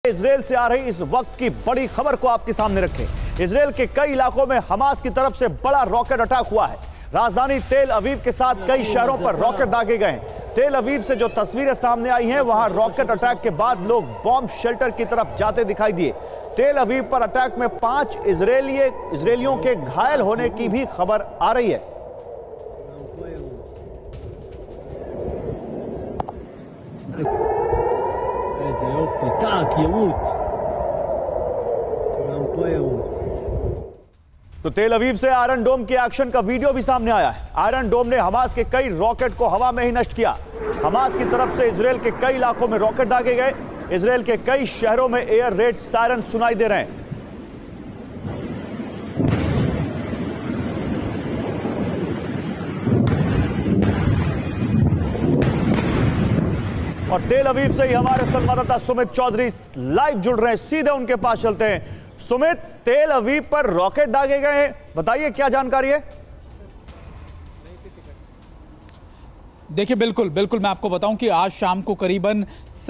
Israel से आ रही इस वक्त की बड़ी खबर को आपके सामने रखें। इजराइल के कई इलाकों में हमास की तरफ से बड़ा रॉकेट अटैक हुआ है। राजधानी तेल अवीव के साथ कई शहरों पर रॉकेट दागे गए। तेल अवीव से जो तस्वीरें सामने आई हैं, वहां रॉकेट अटैक के बाद लोग बॉम्ब शेल्टर की तरफ जाते दिखाई दिए। तेल अवीव पर अटैक में 5 इजरायलियों के घायल होने की भी खबर आ रही है। तो तेल अवीव से आयरन डोम के एक्शन का वीडियो भी सामने आया है। आयरन डोम ने हमास के कई रॉकेट को हवा में ही नष्ट किया। हमास की तरफ से इजराइल के कई इलाकों में रॉकेट दागे गए। इजराइल के कई शहरों में एयर रेड सायरन सुनाई दे रहे हैं। और तेल अवीव से ही हमारे संवाददाता सुमित चौधरी लाइव जुड़ रहे हैं, सीधे उनके पास चलते हैं। सुमित, तेल अवीव पर रॉकेट दागे गए हैं, बताइए क्या जानकारी है? देखिए, बिल्कुल मैं आपको बताऊं कि आज शाम को करीबन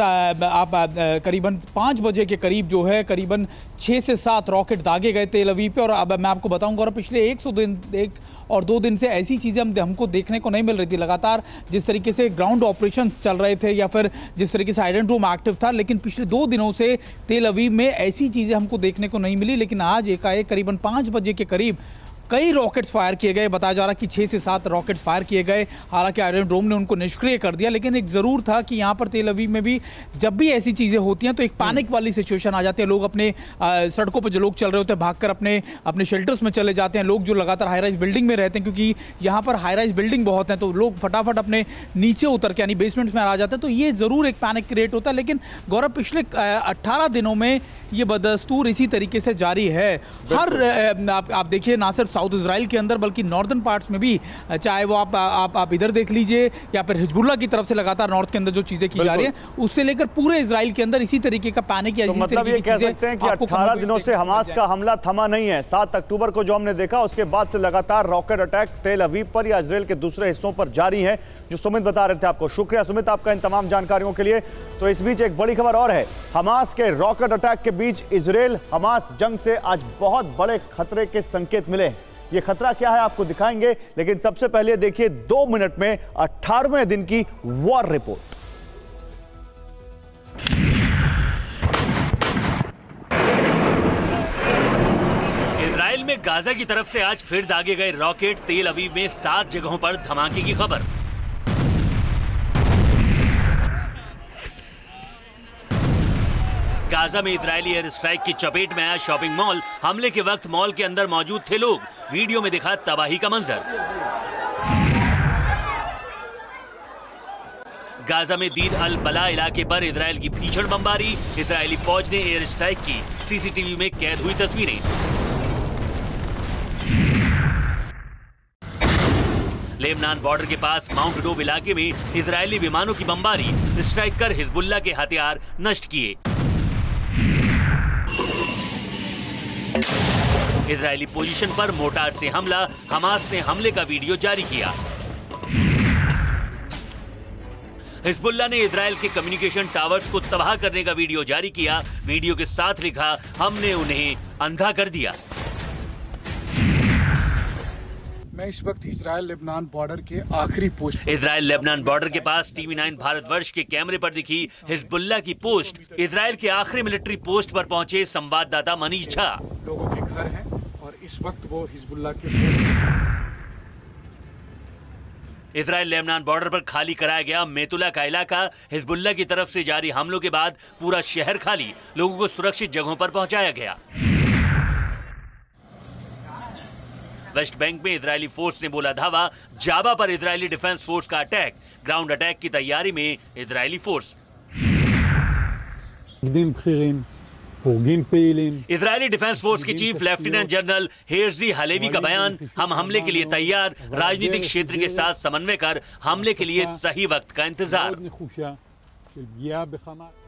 5 बजे के करीब जो है करीबन 6 से 7 रॉकेट दागे गए तेल अवीव पे। और अब मैं आपको बताऊंगा, और पिछले 1 और 2 दिन से ऐसी चीज़ें हमको देखने को नहीं मिल रही थी। लगातार जिस तरीके से ग्राउंड ऑपरेशंस चल रहे थे या फिर जिस तरीके से आयरन डोम एक्टिव था, लेकिन पिछले 2 दिनों से तेल अवीव में ऐसी चीज़ें हमको देखने को नहीं मिली। लेकिन आज एकाएक करीबन 5 बजे के करीब कई रॉकेट्स फायर किए गए। बताया जा रहा कि 6 से 7 रॉकेट्स फायर किए गए। हालांकि आयरन डोम ने उनको निष्क्रिय कर दिया, लेकिन एक ज़रूर था कि यहाँ पर तेल अवीव में भी जब भी ऐसी चीज़ें होती हैं तो एक पैनिक वाली सिचुएशन आ जाती है। लोग अपने सड़कों पर जो लोग चल रहे होते हैं भागकर अपने शेल्टर्स में चले जाते हैं। लोग जो लगातार हाई राइज बिल्डिंग में रहते हैं, क्योंकि यहाँ पर हाई राइज बिल्डिंग बहुत हैं, तो लोग फटाफट अपने नीचे उतर के यानी बेसमेंट्स में आ जाते हैं। तो ये ज़रूर एक पैनिक क्रिएट होता है। लेकिन गौरव, पिछले 18 दिनों में ये बदस्तूर इसी तरीके से जारी है। आप देखिए, ना सिर्फ साउथ इजराइल के अंदर बल्कि नॉर्दर्न पार्ट्स में भी, चाहे वो आप इधर देख लीजिए या फिर हिजबुल्लाह की तरफ से लगातार नॉर्थ के अंदर जो चीजें की जा रही है, उससे लेकर पूरे इजराइल के अंदर इसी तरीके का पैनिक या इसी मतलब ये कह सकते हैं कि 18 दिनों से हमास का हमला थमा नहीं है। 7 अक्टूबर को जो हमने देखा, उसके बाद से लगातार रॉकेट अटैक तेल अवीव पर या इजराइल के दूसरे हिस्सों पर जारी है, जो सुमित बता रहे थे आपको। शुक्रिया सुमित आपका इन तमाम जानकारियों के लिए। तो इस बीच एक बड़ी खबर और है। हमास के रॉकेट अटैक के बीच इजराइल हमास जंग से आज बहुत बड़े खतरे के संकेत मिले। ये खतरा क्या है आपको दिखाएंगे, लेकिन सबसे पहले देखिए 2 मिनट में 18वें दिन की वॉर रिपोर्ट। इजराइल में गाजा की तरफ से आज फिर दागे गए रॉकेट। तेल अवीव में 7 जगहों पर धमाके की खबर। गाजा में इजरायली एयर स्ट्राइक की चपेट में आया शॉपिंग मॉल। हमले के वक्त मॉल के अंदर मौजूद थे लोग। वीडियो में दिखा तबाही का मंजर। गाजा में दीर अल बला इलाके पर इजराइल की भीषण बमबारी। इजरायली फौज ने एयर स्ट्राइक की। सीसीटीवी में कैद हुई तस्वीरें। लेबनान बॉर्डर के पास माउंट डोव इलाके में इजरायली विमानों की बमबारी। स्ट्राइक कर हिजबुल्लाह के हथियार नष्ट किए। इजरायली पोजीशन पर मोर्टार से हमला। हमास ने हमले का वीडियो जारी किया। हिजबुल्लाह ने इजरायल के कम्युनिकेशन टावर्स को तबाह करने का वीडियो जारी किया। वीडियो के साथ लिखा, हमने उन्हें अंधा कर दिया। मैं इस वक्त इजराइल लेबनान बॉर्डर के आखिरी पोस्ट। इजराइल लेबनान बॉर्डर के पास TV9 भारतवर्ष के कैमरे पर दिखी हिजबुल्लाह की पोस्ट। इजराइल के आखिरी मिलिट्री पोस्ट पर पहुंचे संवाददाता मनीष झा। लोगों के घर हैं और इस वक्त वो हिजबुल्लाह के पोस्ट पर। इजराइल लेबनान बॉर्डर पर खाली कराया गया मेतुला का इलाका। हिजबुल्लाह की तरफ से जारी हमलों के बाद पूरा शहर खाली। लोगों को सुरक्षित जगहों पर पहुंचाया गया। वेस्ट बैंक में इजरायली फोर्स ने बोला धावा। जाबा पर इजरायली डिफेंस फोर्स का अटैक। ग्राउंड अटैक की तैयारी में Israeli force. Israeli defence force के chief lieutenant general Herzi Halevi का बयान, हम हमले के लिए तैयार, राजनीतिक क्षेत्र के साथ समन्वय कर हमले के लिए सही वक्त का इंतजार।